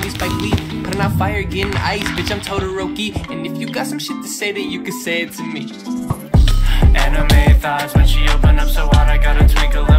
me Spike Lee, putting out fire, getting ice, bitch, I'm Todoroki. And if you got some shit to say, then you can say it to me. Anime thighs when she open up so wide, I gotta twinkle